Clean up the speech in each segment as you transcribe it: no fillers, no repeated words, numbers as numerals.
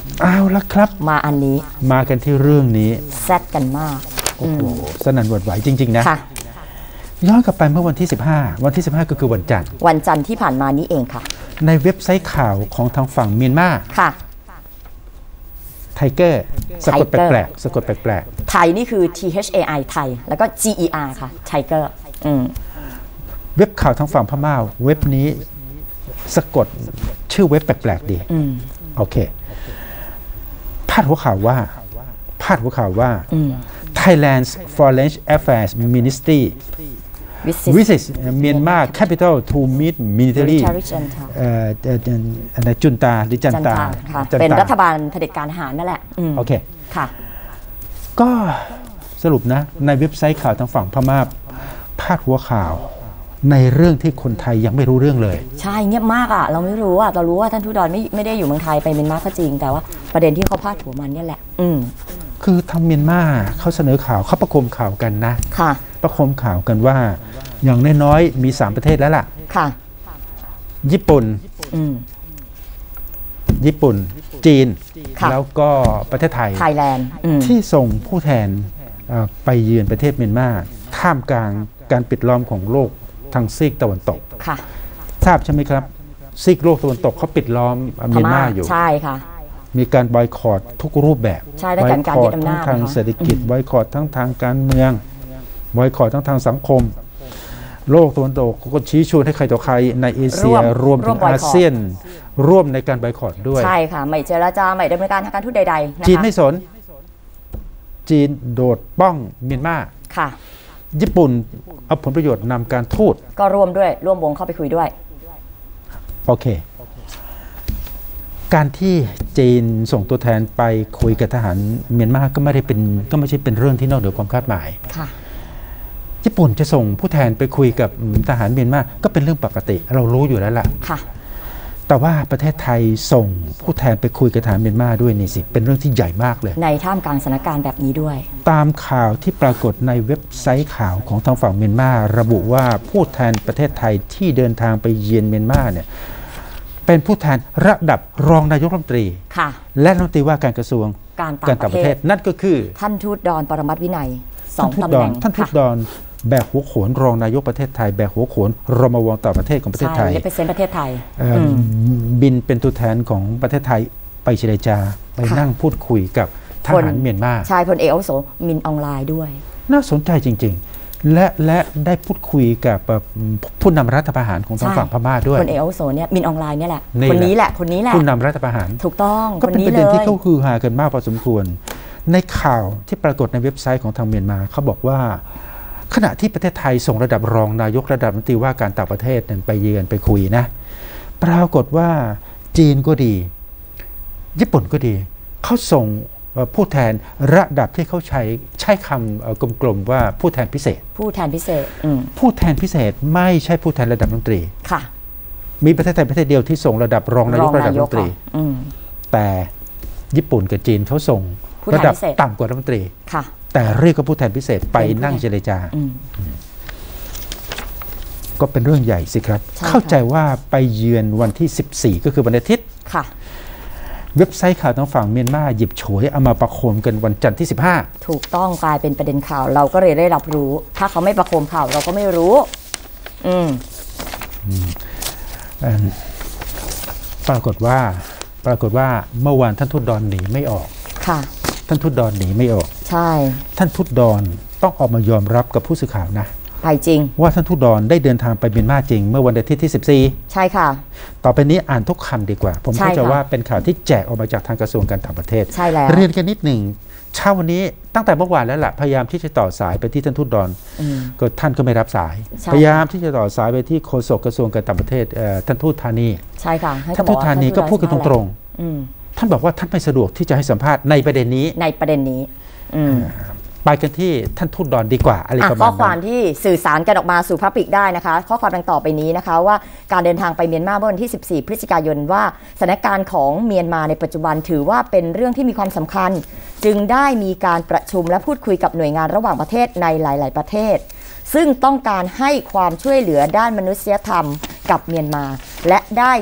เอาละครับมาอันนี้มากันที่เรื่องนี้แซดกันมากโอ้โหสนั่นหวั่นไหวจริงๆนะย้อนกลับไปเมื่อวันที่15ก็คือวันจันทร์ที่ผ่านมานี้เองค่ะในเว็บไซต์ข่าวของทางฝั่งเมียนมาค่ะไทเกอร์สะกดแปลกไทยนี่คือ THAI ไทยแล้วก็ GER ค่ะไทเกอร์เว็บข่าวทางฝั่งพม่าเว็บนี้สะกดชื่อเว็บแปลกๆดีโอเคพาดหัวข่าวว่าThailand's Foreign Affairs Ministry visits Myanmar capital to meet military จุนตาหรือจันตาเป็นรัฐบาลเผด็จการทหารนั่นแหละโอเคค่ะก็สรุปนะในเว็บไซต์ข่าวทางฝั่งพม่าพาดหัวข่าวในเรื่องที่คนไทยยังไม่รู้เรื่องเลยใช่เงียบมากอ่ะเราไม่รู้อ่ะเรารู้ว่าท่านทูตดอนไม่ได้อยู่เมืองไทยไปเมียนมาก็จริงแต่ว่าประเด็นที่เขาพาดหัวมันนี่แหละคือทางเมียนมาเขาเสนอข่าวเขาประโคมข่าวกันนะค่ะประโคมข่าวกันว่าอย่างน้อยๆมี3ประเทศแล้วล่ะค่ะญี่ปุ่นจีนแล้วก็ประเทศไทยแลนด์ที่ส่งผู้แทนไปเยือนประเทศเมียนมาท่ามกลางการปิดล้อมของโลกทางซีกตะวันตกค่ะทราบใช่ไหมครับซีกโลกตะวันตกเขาปิดล้อมเมียนมาอยู่ใช่ค่ะมีการบอยคอตทุกรูปแบบบอยคอตทั้งทางเศรษฐกิจบอยคอตทั้งทางการเมืองบอยคอตทั้งทางสังคมโลกตะวันตกก็ชี้ชวนให้ใครต่อใครในเอเชียรวมถึงอาเซียนร่วมในการบอยคอตด้วยใช่ค่ะไม่เจรจาไม่ดำเนินการทางการทูตใดๆจีนไม่สนจีนโดดป้องเมียนมาค่ะญี่ปุ่นเอาผลประโยชน์นำการทูตก็ร่วมวงเข้าไปคุยด้วยโอเคการที่จีนส่งตัวแทนไปคุยกับทหารเมียนมาก็ไม่ใช่เป็นเรื่องที่นอกเหนือความคาดหมายค่ะญี่ปุ่นจะส่งผู้แทนไปคุยกับทหารเมียนมาก็เป็นเรื่องปกติเรารู้อยู่แล้วล่ะค่ะแต่ว่าประเทศไทยส่งผู้แทนไปคุยกับทหารเมียนมาด้วยนี่สิเป็นเรื่องที่ใหญ่มากเลยในท่ามกลางสถานการณ์แบบนี้ด้วยตามข่าวที่ปรากฏในเว็บไซต์ข่าวของทางฝั่งเมียนมาระบุว่าผู้แทนประเทศไทยที่เดินทางไปเยือนเมียนมาเนี่ยเป็นผู้แทนระดับรองนายกรัฐมนตรีและรัฐมนตรีว่าการกระทรวงการต่างประเทศนั่นก็คือท่านทูตดอนปรมัตถ์วินัย 2 ตำแหน่งท่านทูตดอนแบกหัวโขนรองนายกประเทศไทยแบกหัวโขนรมวงต่างประเทศของประเทศไทยเป็นประเทศไทยบินเป็นตัวแทนของประเทศไทยไปเจรจาไปนั่งพูดคุยกับทหารเมียนมาชายพลเอกอาวุโสมินออนไลน์ด้วยน่าสนใจจริงๆและได้พูดคุยกับผู้นำรัฐประหารของทางฝั่งพม่าด้วยพลเอกอาวุโสเนี่ยมินออนไลน์เนี่ยแหละคนนี้แหละผู้นำรัฐประหารถูกต้องก็เป็นประเด็นที่เขาคือหากันมากพอสมควรในข่าวที่ปรากฏในเว็บไซต์ของทางเมียนมาเขาบอกว่าขณะที่ประเทศไทยส่งระดับรองนายกระดับรัฐมนตรีว่าการต่างประเทศไปเยือนไปคุยนะปรากฏว่าจีนก็ดีญี่ปุ่นก็ดีเขาส่งผู้แทนระดับที่เขาใช้คำกลมๆว่าผู้แทนพิเศษผู้แทนพิเศษไม่ใช่ผู้แทนระดับรัฐมนตรีค่ะมีประเทศไทยประเทศเดียวที่ส่งระดับรองนายกระดับรัฐมนตรีแต่ญี่ปุ่นกับจีนเขาส่งระดับต่ำกว่ารัฐมนตรีค่ะแต่เรียกว่าผู้แทนพิเศษไปนั่งเจรจาก็เป็นเรื่องใหญ่สิครับเข้าใจว่าไปเยือนวันที่14ก็คือวันอาทิตย์ค่ะเว็บไซต์ข่าวทางฝั่งเมียนมาหยิบฉวยเอามาประโคมกันวันจันทร์ที่15 ถูกต้องกลายเป็นประเด็นข่าวเราก็เลยได้รับรู้ถ้าเขาไม่ประโคมข่าวเราก็ไม่รู้ปรากฏว่าเมื่อวานท่านทูตดอนหนีไม่ออกค่ะท่านทูตดอนหนีไม่ออกใช่ท่านทูตดอนต้องออกมายอมรับกับผู้สื่อข่าวนะไปจริงว่าท่านทูตดอนได้เดินทางไปเมียนมาจริงเมื่อวันอาทิตย์ที่14 ใช่ค่ะต่อไปนี้อ่านทุกคำดีกว่าผมเข้าใจว่าเป็นข่าวที่แจกออกมาจากทางกระทรวงการต่างประเทศใช่แล้วเรียนกันนิดหนึ่งเช้าวันนี้ตั้งแต่เมื่อวานแล้วล่ะพยายามที่จะต่อสายไปที่ท่านทูตดอนก็ท่านก็ไม่รับสายพยายามที่จะต่อสายไปที่โฆษกกระทรวงการต่างประเทศท่านทูตธานีใช่ค่ะท่านทูตธานีก็พูดกันตรงๆท่านบอกว่าท่านไม่สะดวกที่จะให้สัมภาษณ์ในประเด็นนี้ไปกันที่ท่านทูตดอนดีกว่าอะไรประมาณนั้นข้อความที่สื่อสารกันออกมาสู่พับลิกได้นะคะข้อความดังต่อไปนี้นะคะว่าการเดินทางไปเมียนมาเมื่อวันที่14พฤศจิกายนว่าสถานการณ์ของเมียนมาในปัจจุบันถือว่าเป็นเรื่องที่มีความสำคัญจึงได้มีการประชุมและพูดคุยกับหน่วยงานระหว่างประเทศในหลายๆประเทศซึ่งต้องการให้ความช่วยเหลือด้านมนุษยธรรมกับเมียนมาและ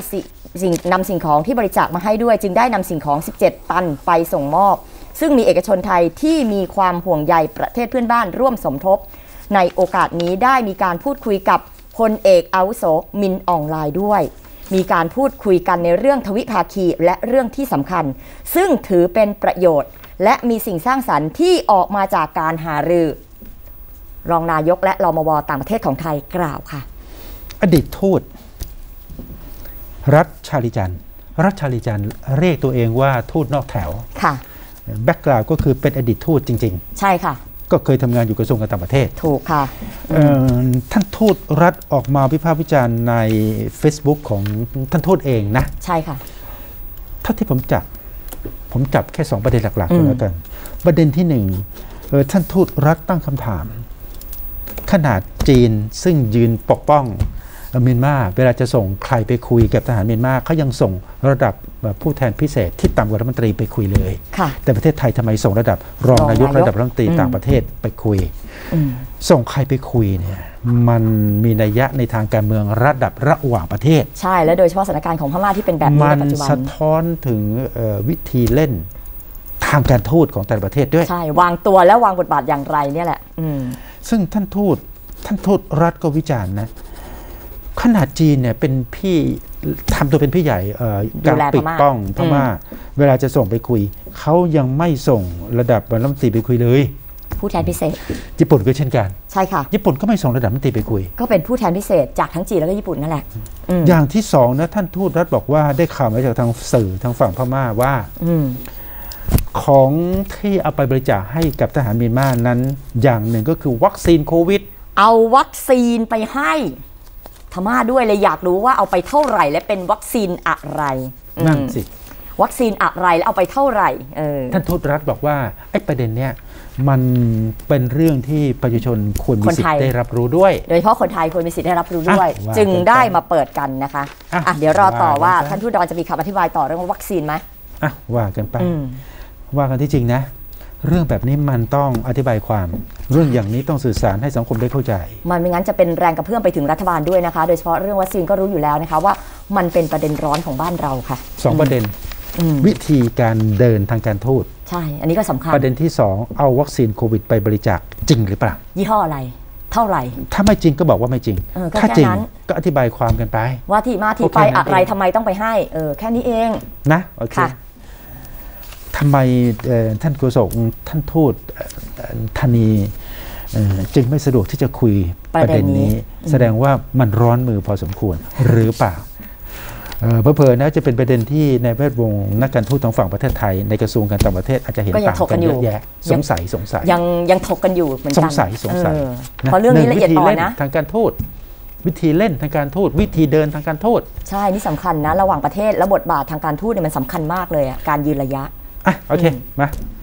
นำสิ่งของที่บริจาคมาให้ด้วยจึงได้นำสิ่งของ17 ตันไปส่งมอบซึ่งมีเอกชนไทยที่มีความห่วงใยประเทศเพื่อนบ้านร่วมสมทบในโอกาสนี้ได้มีการพูดคุยกับพลเอกอาวุโสมินอองไลน์ด้วยมีการพูดคุยกันในเรื่องทวิภาคีและเรื่องที่สำคัญซึ่งถือเป็นประโยชน์และมีสิ่งสร้างสรรค์ที่ออกมาจากการหารือรองนายกและรมว.ต่างประเทศของไทยกล่าวค่ะอดีตทูตรัฐชาลิจันทร์เรียกตัวเองว่าทูตนอกแถวค่ะแบ็กกราวด์ก็คือเป็นอดีตทูตจริงๆใช่ค่ะก็เคยทำงานอยู่กระทรวงการต่างประเทศถูกค่ะท่านทูตรัฐออกมาวิพากษ์วิจารณ์ใน Facebook ของท่านทูตเองนะใช่ค่ะเท่าที่ผมจับแค่2ประเด็นหลักๆก็แล้วกันประเด็นที่1ท่านทูตรัฐตั้งคำถามขนาดจีนซึ่งยืนปกป้องเมียนมาเวลาจะส่งใครไปคุยกับทหารเมียนมาเขายังส่งระดับผู้แทนพิเศษที่ต่ำกว่ารัฐมนตรีไปคุยเลยแต่ประเทศไทยทำไมส่งระดับรองนายกระดับรัฐมนตรีต่างประเทศไปคุยส่งใครไปคุยเนี่ยมันมีนัยยะในทางการเมืองระดับระหว่างประเทศใช่และโดยเฉพาะสถานการณ์ของพม่าที่เป็นแบบนี้ในปัจจุบันมันสะท้อนถึงวิธีเล่นทางการทูตของแต่ละประเทศด้วยใช่วางตัวและวางบทบาทอย่างไรเนี่ยแหละซึ่งท่านทูตรัฐก็วิจารณ์นะขนาดจีนเนี่ยเป็นพี่ทำตัวเป็นพี่ใหญ่การปิดป้องพม่าเวลาจะส่งไปคุยเขายังไม่ส่งระดับรัฐมนตรีไปคุยเลยผู้แทนพิเศษญี่ปุ่นก็เช่นกันใช่ค่ะญี่ปุ่นก็ไม่ส่งระดับรัฐมนตรีไปคุยก็เป็นผู้แทนพิเศษจากทั้งจีนแล้วก็ญี่ปุ่นนั่นแหละอย่างที่2นะท่านทูตรัฐบอกว่าได้ข่าวมาจากทางสื่อทางฝั่งพม่าว่าของที่เอาไปบริจาคให้กับทหารเมียนมานั้นอย่างหนึ่งก็คือวัคซีนโควิดเอาวัคซีนไปให้พม่าด้วยเลยอยากรู้ว่าเอาไปเท่าไหร่และเป็นวัคซีนอะไรนั่นสิวัคซีนอะไรแล้วเอาไปเท่าไหร่ท่านทูตรัฐบอกว่าไอ้ประเด็นเนี้ยมันเป็นเรื่องที่ประชาชนควรมีสิทธิ์ได้รับรู้ด้วยโดยเฉพาะคนไทยควรมีสิทธิ์ได้รับรู้ด้วยจึงได้มาเปิดกันนะคะเดี๋ยวรอต่อว่าท่านทูตดอนจะมีคำอธิบายต่อเรื่องวัคซีนไหมว่ากันไปว่ากันที่จริงนะเรื่องแบบนี้มันต้องอธิบายความเรื่องอย่างนี้ต้องสื่อสารให้สังคมได้เข้าใจมันไม่งั้นจะเป็นแรงกระเพื่อมไปถึงรัฐบาลด้วยนะคะโดยเฉพาะเรื่องวัคซีนก็รู้อยู่แล้วนะคะว่ามันเป็นประเด็นร้อนของบ้านเราค่ะ 2ประเด็นวิธีการเดินทางการทูตใช่อันนี้ก็สำคัญประเด็นที่2เอาวัคซีนโควิดไปบริจาคจริงหรือเปล่ายี่ห้ออะไรเท่าไหร่ถ้าไม่จริงก็บอกว่าไม่จริงถ้าจริงก็อธิบายความกันไปว่าที่มาที่ไปอะไรทำไมต้องไปให้แค่นี้เองนะโอเคทำไมท่านโฆษกท่านทูตธนีจึงไม่สะดวกที่จะคุยประเด็นนี้แสดงว่ามันร้อนมือพอสมควรหรือเปล่าเผลอๆนะจะเป็นประเด็นที่ในแวดวงนักการทูตทางฝั่งประเทศไทยในกระทรวงการต่างประเทศอาจจะเห็นต่างกันเยอะแยะสงสัยยังถกกันอยู่เหมือนกันสงสัยเพราะเรื่องนี้ละเอียดอ่อนนะทางการทูตวิธีเล่นทางการทูตวิธีเดินทางการทูตใช่นี่สำคัญนะระหว่างประเทศและบทบาททางการทูตเนี่ยมันสำคัญมากเลยการยืนระยะโอเคมา